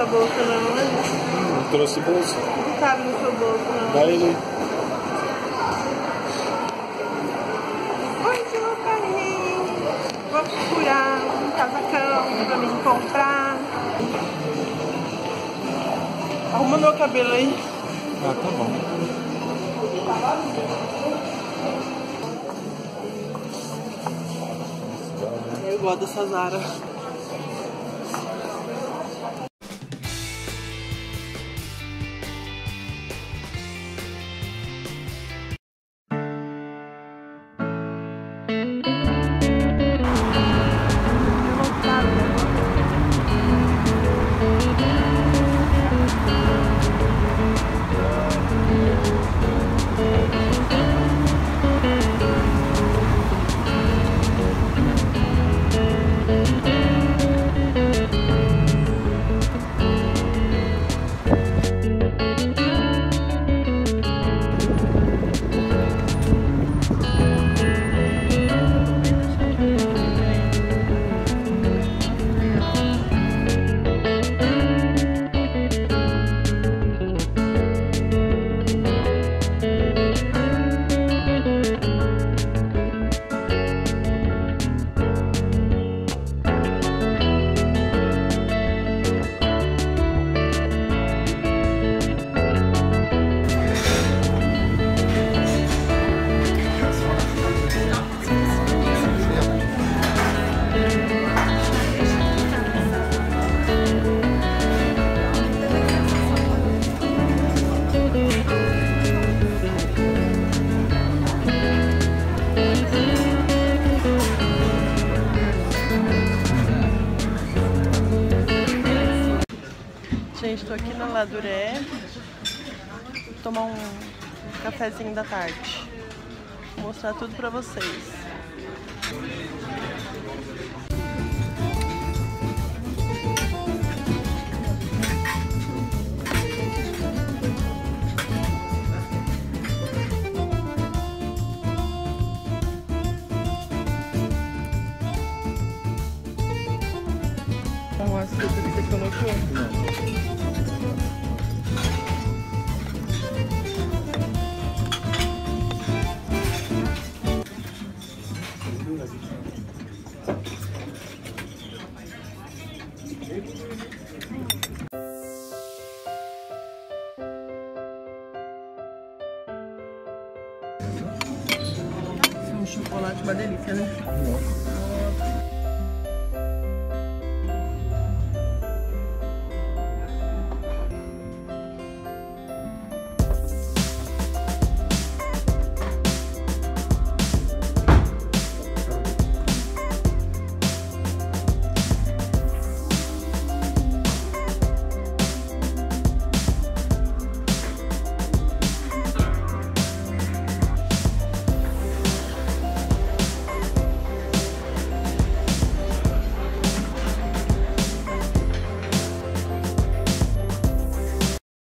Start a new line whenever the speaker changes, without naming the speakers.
sua bolsa não, né?
Não trouxe bolsa?
Não cabe no seu bolso não.
Dá ele.
Oi, seu carrinho. Vou procurar um casacão pra mim comprar. Arruma meu cabelo aí.
Ah, tá bom.
Eu gosto dessa Zara. Gente, estou aqui na Laduré, vou tomar um cafezinho da tarde, vou mostrar tudo pra vocês. Então, açúcar que você colocou? Não. Esse é um chocolate, uma delícia, né? Nossa.